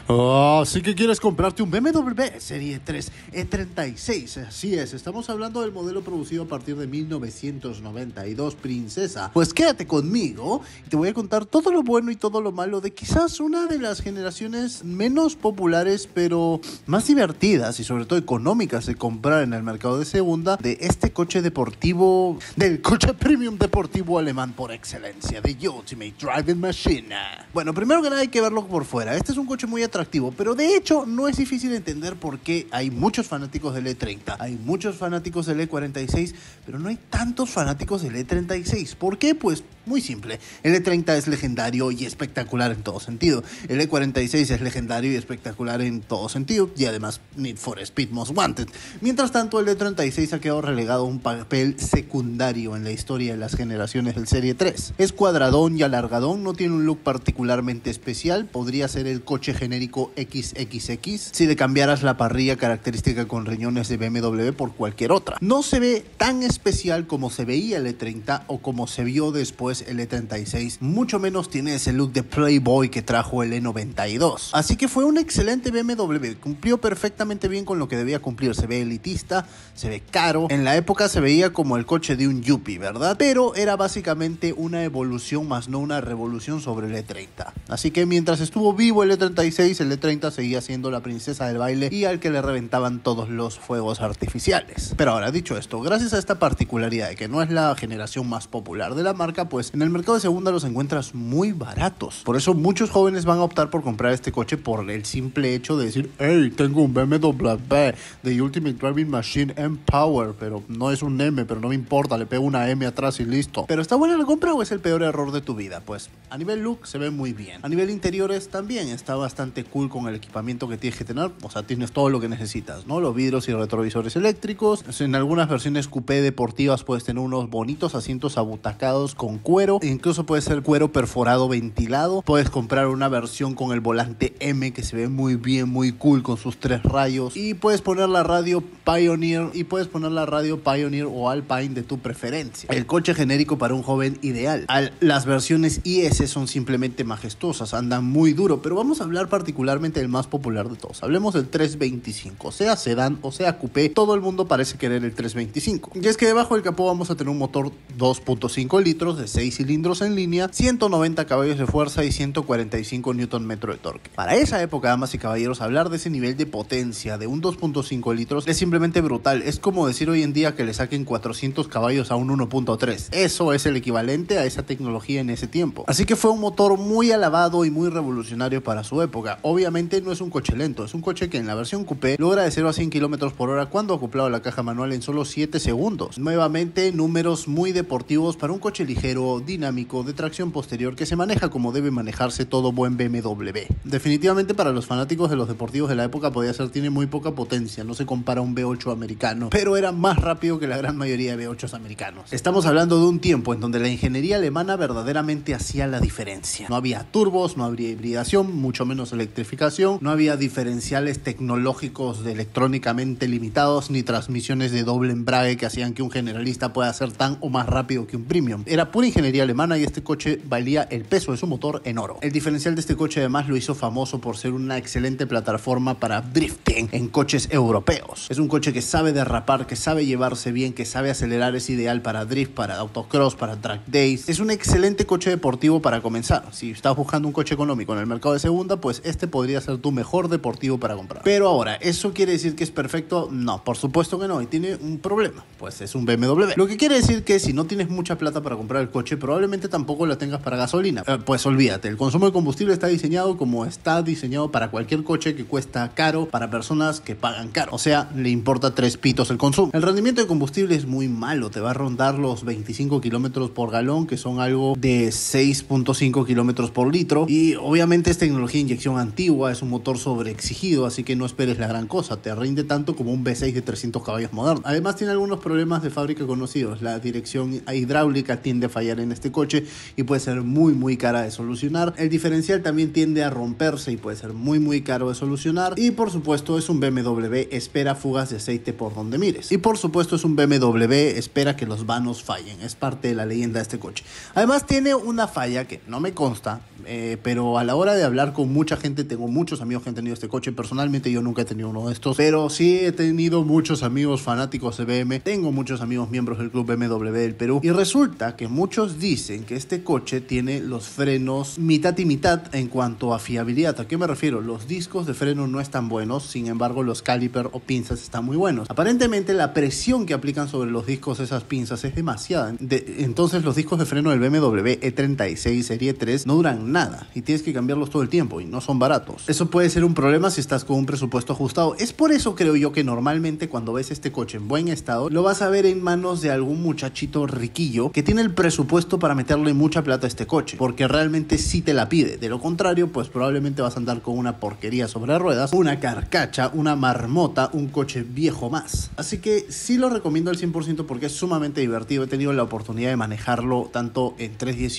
Oh, sí que quieres comprarte un BMW Serie 3 E36. Así es, estamos hablando del modelo producido a partir de 1992, princesa. Pues quédate conmigo y te voy a contar todo lo bueno y todo lo malo de quizás una de las generaciones menos populares, pero más divertidas y sobre todo económicas de comprar en el mercado de segunda, de este coche deportivo, del coche premium deportivo alemán por excelencia, de Ultimate Driving Machine. Bueno, primero que nada hay que verlo por fuera. Este es un coche muy atractivo, pero de hecho no es difícil entender por qué hay muchos fanáticos del E30, hay muchos fanáticos del E46, pero no hay tantos fanáticos del E36. ¿Por qué? Pues muy simple. El E30 es legendario y espectacular en todo sentido. El E46 es legendario y espectacular en todo sentido, y además Need for Speed Most Wanted. Mientras tanto, el E36 ha quedado relegado a un papel secundario en la historia de las generaciones del Serie 3. Es cuadradón y alargadón, no tiene un look particularmente especial, podría ser el coche genérico XXX si le cambiaras la parrilla característica con riñones de BMW por cualquier otra. No se ve tan especial como se veía el E30 o como se vio después el E36, mucho menos tiene ese look de Playboy que trajo el E92. Así que fue un excelente BMW, cumplió perfectamente bien con lo que debía cumplir. Se ve elitista, se ve caro, en la época se veía como el coche de un yuppie, ¿verdad? Pero era básicamente una evolución más no una revolución sobre el E30. Así que mientras estuvo vivo el E36, el E30 seguía siendo la princesa del baile y al que le reventaban todos los fuegos artificiales. Pero ahora, dicho esto, gracias a esta particularidad de que no es la generación más popular de la marca, pues en el mercado de segunda los encuentras muy baratos. Por eso muchos jóvenes van a optar por comprar este coche por el simple hecho de decir: hey, tengo un BMW de Ultimate Driving Machine M-Power, pero no es un M, pero no me importa, le pego una M atrás y listo. ¿Pero está buena la compra o es el peor error de tu vida? Pues a nivel look se ve muy bien. A nivel interiores también está bastante cool con el equipamiento que tienes que tener. O sea, tienes todo lo que necesitas, ¿no? Los vidrios y retrovisores eléctricos. En algunas versiones coupé deportivas puedes tener unos bonitos asientos abutacados con cuero. Incluso puede ser cuero perforado ventilado. Puedes comprar una versión con el volante M que se ve muy bien, muy cool con sus 3 rayos. Y puedes poner la radio Pioneer o Alpine de tu preferencia. El coche genérico para un joven ideal. Las versiones IS son simplemente majestuosas, andan muy duro, pero vamos a hablar particularmente del más popular de todos. Hablemos del 325, sea sedán o sea coupé, todo el mundo parece querer el 325. Y es que debajo del capó vamos a tener un motor 2.5 litros de 6 cilindros en línea, 190 caballos de fuerza y 145 Nm de torque. Para esa época, damas y caballeros, hablar de ese nivel de potencia de un 2.5 litros es simplemente brutal. Es como decir hoy en día que le saquen 400 caballos a un 1.3. Eso es el equivalente a esa tecnología en ese tiempo. Así que fue un motor muy alabado y muy revolucionario para su época. Obviamente no es un coche lento, es un coche que en la versión coupé logra de 0 a 100 km por hora cuando acoplado a la caja manual en solo 7 segundos. Nuevamente, números muy deportivos para un coche ligero, dinámico, de tracción posterior, que se maneja como debe manejarse todo buen BMW. Definitivamente para los fanáticos de los deportivos de la época podía ser, tiene muy poca potencia, no se compara a un V8 americano, pero era más rápido que la gran mayoría de V8s americanos. Estamos hablando de un tiempo en donde la ingeniería alemana verdaderamente hacía la diferencia. No había turbos, no habría hibridación, mucho menos electrificación, no había diferenciales tecnológicos electrónicamente limitados, ni transmisiones de doble embrague que hacían que un generalista pueda ser tan o más rápido que un premium. Era pura ingeniería alemana y este coche valía el peso de su motor en oro. El diferencial de este coche además lo hizo famoso por ser una excelente plataforma para drifting en coches europeos. Es un coche que sabe derrapar, que sabe llevarse bien, que sabe acelerar, es ideal para drift, para autocross, para track days. Es un excelente coche deportivo para comenzar. Si estás buscando un coche económico en el mercado de segunda, pues este podría ser tu mejor deportivo para comprar. Pero ahora, ¿eso quiere decir que es perfecto? No, por supuesto que no, y tiene un problema, pues es un BMW. Lo que quiere decir que si no tienes mucha plata para comprar el coche, probablemente tampoco la tengas para gasolina. Pues olvídate, el consumo de combustible está diseñado como está diseñado para cualquier coche que cuesta caro, para personas que pagan caro. O sea, le importa 3 pitos el consumo. El rendimiento de combustible es muy malo, te va a rondar los 25 kilómetros por galón, que son algo de 6.5 kilómetros por litro. Y obviamente es tecnología de inyección antigua, es un motor sobreexigido, así que no esperes la gran cosa, te rinde tanto como un V6 de 300 caballos moderno. Además tiene algunos problemas de fábrica conocidos, la dirección hidráulica tiende a fallar diferencial en este coche y puede ser muy cara de solucionar. El diferencial también tiende a romperse y puede ser muy caro de solucionar. Y por supuesto es un BMW, espera fugas de aceite por donde mires. Y por supuesto es un BMW, espera que los vanos fallen. Es parte de la leyenda de este coche. Además tiene una falla que no me consta, pero a la hora de hablar con mucha gente, tengo muchos amigos que han tenido este coche. Personalmente yo nunca he tenido uno de estos, pero sí he tenido muchos amigos fanáticos de BM. Tengo muchos amigos miembros del club BMW del Perú. Y resulta que muchos dicen que este coche tiene los frenos mitad y mitad en cuanto a fiabilidad. ¿A qué me refiero? Los discos de freno no están buenos, sin embargo los caliper o pinzas están muy buenos. Aparentemente la presión que aplican sobre los discos de esas pinzas es demasiada. Entonces los discos de freno del BMW E36 Serie 3 no duran nada y tienes que cambiarlos todo el tiempo y no son baratos. Eso puede ser un problema si estás con un presupuesto ajustado. Es por eso creo yo que normalmente cuando ves este coche en buen estado lo vas a ver en manos de algún muchachito riquillo que tiene el presupuesto para meterle mucha plata a este coche, porque realmente sí te la pide. De lo contrario, pues probablemente vas a andar con una porquería sobre ruedas, una carcacha, una marmota, un coche viejo más. Así que sí lo recomiendo al 100% porque es sumamente divertido. He tenido la oportunidad de manejarlo tanto en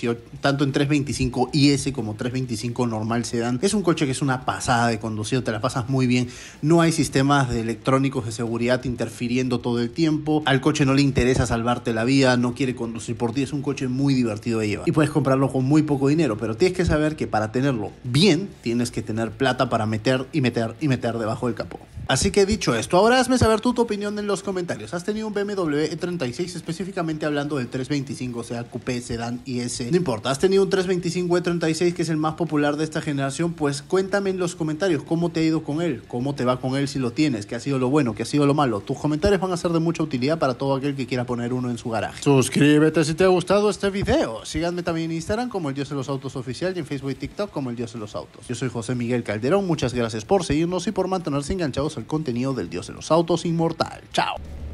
325 IS como 325 normal sedán. Es un coche que es una pasada de conducir, te la pasas muy bien. No hay sistemas de electrónicos de seguridad interfiriendo todo el tiempo. Al coche no le interesa salvarte la vida, no quiere conducir por ti. Es un coche muy divertido de llevar y puedes comprarlo con muy poco dinero, pero tienes que saber que para tenerlo bien tienes que tener plata para meter debajo del capó. Así que dicho esto, ahora hazme saber tu opinión en los comentarios. ¿Has tenido un BMW E36 específicamente hablando del 325, sea coupé, sedán y S? No importa, ¿has tenido un 325 E36 que es el más popular de esta generación? Pues cuéntame en los comentarios cómo te ha ido con él, cómo te va con él si lo tienes, qué ha sido lo bueno, qué ha sido lo malo. Tus comentarios van a ser de mucha utilidad para todo aquel que quiera poner uno en su garaje. Suscríbete si te ha gustado este video. Síganme también en Instagram como El Dios de los Autos Oficial y en Facebook y TikTok como El Dios de los Autos. Yo soy José Miguel Calderón, muchas gracias por seguirnos y por mantenerse enganchados al contenido del Dios de los Autos inmortal. ¡Chao!